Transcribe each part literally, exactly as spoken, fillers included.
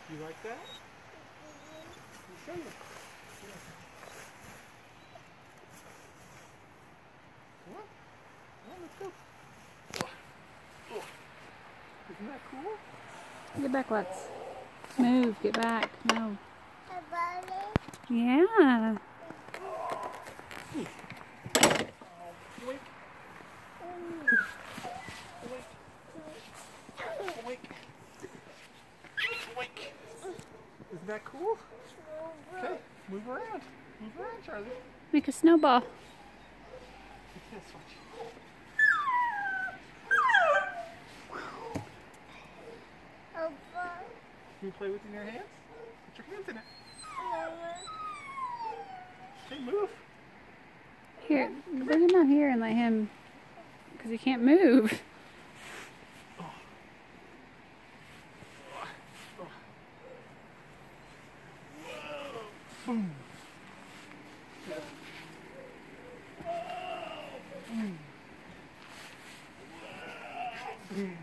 You like that? Let me show you. Come on. Come on, let's go. Oh. Oh. Isn't that cool? Get back, Lux. Move. Get back. No. Yeah. Wait. Wait. Wait. Isn't that cool? Okay, move around. Move around, Charlie. Make a snowball. Yes, watch. Can you play with it in your hands? Put your hands in it. Okay, move. Here, bring him out here and let him, because he can't move. Oh. Oh. Boom. Boom. Boom.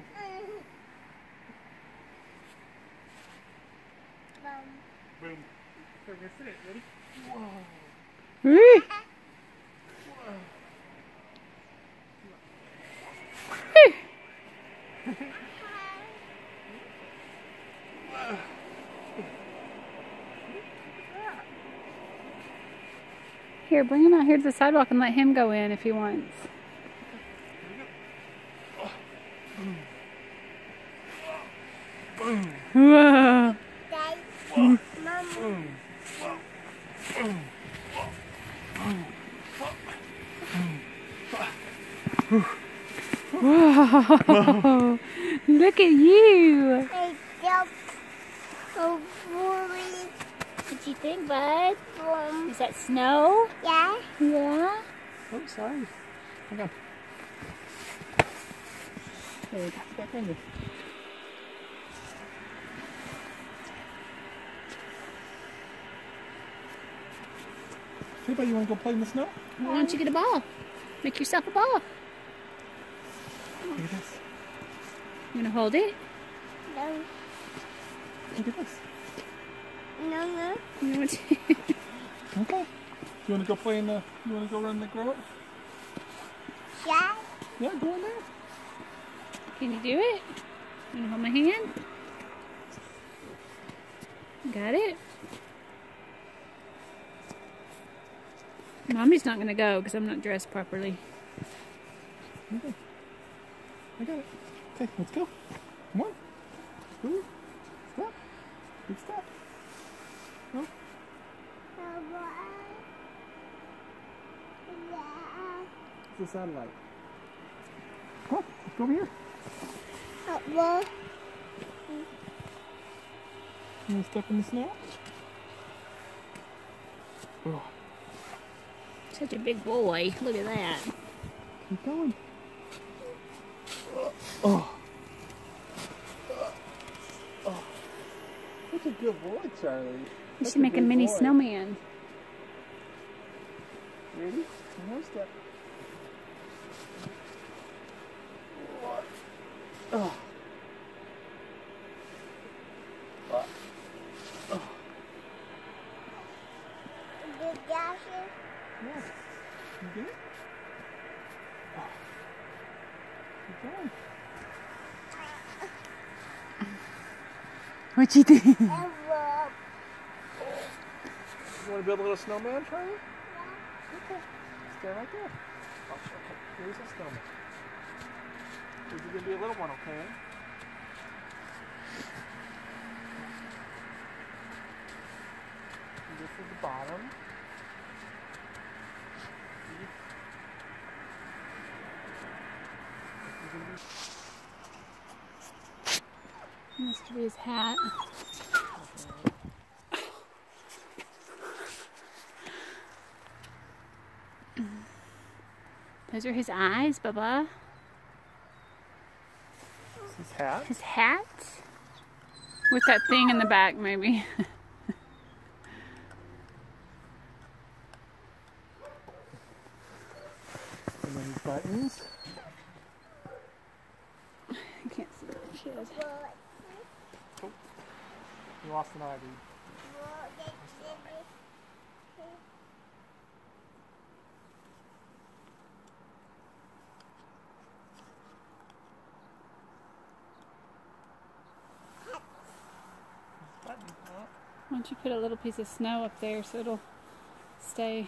Boom. So we're gonna sit it. Ready? Whoa. Woo. Here, bring him out here to the sidewalk and let him go in if he wants. Boom. Whoa. Boom. Whoa. Look at you. What you think, bud? Is that snow? Yeah. Yeah. Oh, sorry. Hang on. There you go. Back finger. Hey, buddy, you want to go play in the snow? Why don't you get a ball? Make yourself a ball. Look at this. You gonna hold it? No. Look at this. No, no. You want to? Okay. You want to go play in the, you want to go run the grow up? Yeah. Yeah, go in there. Can you do it? You wanna hold my hand? Got it? Mommy's not gonna go because I'm not dressed properly. Okay. I got it. Okay, let's go. Come on. Ooh. Stop. Big step. No. It's a satellite. Come on, let's go over here. Well, You want to step in the snow? Oh, Such a big boy. Look at that. keep going. Oh. Oh. Such a good boy, Charlie. You Such should make a big mini boy. snowman. Ready? One more step. Oh. Oh. Oh. big gashes. Yeah. You get it? Oh. Keep going. What you think? And rope. You want to build a little snowman, Charlie? Okay. Stand right there. Oh, okay. Here's a snowman. This is going to be a little one, okay? And this is the bottom. This is going to be... Must be his hat. Those are his eyes, Bubba. His hat? His hat? With that thing in the back, maybe. And then his buttons. I can't see what she is. Oh. You lost an eye, dude. Well, they did it. Button, huh? Why don't you put a little piece of snow up there so it'll stay?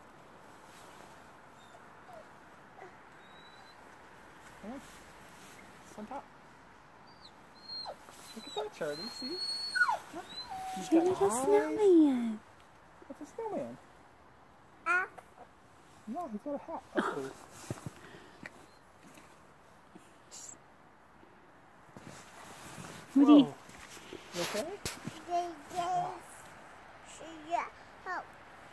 Come on. It's on top. Look at that, Charlie. See? Look. He's Hey, got little eyes. snowman. What's a snowman? Ah. No, he's got a hat. Oh. What do you? Whoa. You okay? They just should help.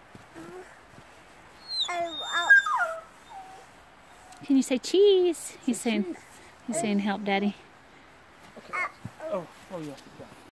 Oh, Can you say cheese? He's Say saying. cheese. He's saying help, Daddy. Okay. Oh, oh yeah. yeah.